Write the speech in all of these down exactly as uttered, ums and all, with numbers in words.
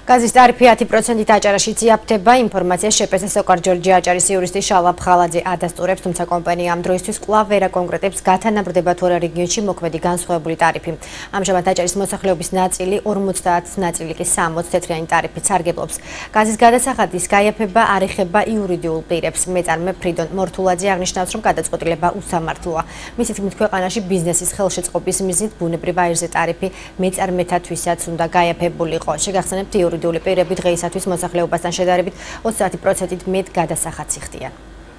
გაზის ტარიფი ათი პროცენტით აჭარაში ძიაფდება. ინფორმაციას შეპეცე სოკარ ჯორჯი აჭარის იურისტი შალვა ფხალაძე ადასტურებს, თუმცა კომპანია ამ დროისთვის კვლავ ვერ აკონკრეტებს გათანაბრდება თუ არა რეგიონში მოქმედი განსხვავებული ტარიფი. ამჟამად აჭარის მოსახლეობის ნაწილი ორმოცდაათ ნაწილი კი სამოცი თეთრიანი ტარიფით სარგებლობს. გაზის გადასახადის გაიაფება არ ეხება იურიდიულ პირებს. მეწარმე ფრიდონ მორთულაძე აღნიშნავს, რომ გადაწყვეტილება უსამართლოა. მისი თქმით, ქვეყანაში ბიზნესის ხელშეწყობის მიზნით ბუნებრივ აირზე ტარიფი მეწარმეთათვისაც უნდა გაიაფებულიყო. შეგახსენებთ, იურიდიული პირები დღეისათვის მოსახლეობასთან შედარებით ოცდაათი პროცენტით მეტ გადასახადს იხდიან.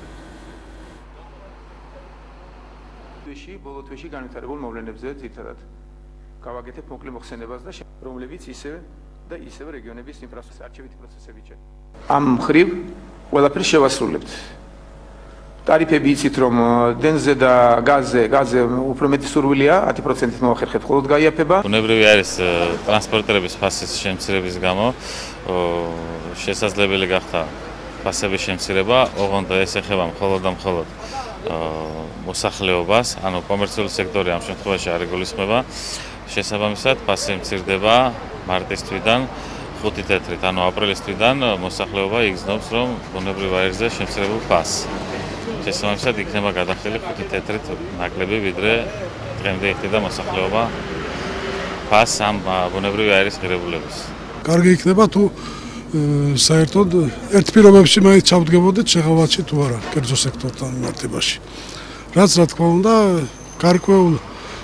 ბოლო თვეში განვითარებულ მოვლენებზე ძირითადად გავაკეთებ მოკლე მოხსენებას და რომლებიც ისევ და ისევ რეგიონების ინფრასტრუქტურის არჩევითი პროცესებით შედგება. ამ მხრივ ყველაფერს შევასრულებთ. ტარიფები იცით, რომ დენზე და გაზზე, გაზზე უფრო მეტი სურვილია, ათი პროცენტით მოახერხებთ, მხოლოდ გაიაფება. ბუნებრივი არის ტრანსპორტერების ფასის შემცირების გამო შესაძლებელი გახდა ფასების შემცირება, ოღონდ ეს ეხება მხოლოდ და მხოლოდ მოსახლეობას, ანუ კომერციული სექტორი ამ შემთხვევაში არ იგულისხმება. შესაბამისად, ფასი მცირდება მარტის თვიდან ხუთი თეთრით, ანუ აპრილის თვიდან მოსახლეობა იგრძნობს, რომ ბუნებრივ აირზე შემცირებულ ფასს. შესაბამისად, იქნება გადახდილი ხუთი თეთრით ნაკლები, ვიდრე დღემდე იხდიდა მოსახლეობა ფასს ამ ბუნებრივი აირის ღირებულების. კარგი იქნება თუ საერთოდ ერთ პირობებში მაინც ჩავდგებოდეთ შეღავათში თუ არა კერძო სექტორთან მიმართებაში. რაც რა თქმა უნდა, გარკვეულ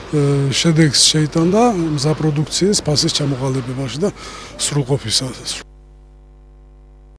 შედეგს შეიტანდა მზა პროდუქციის ფასის ჩამოყალიბებაში და სრულყოფისას.